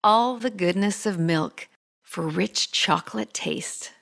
all the goodness of milk for rich chocolate taste.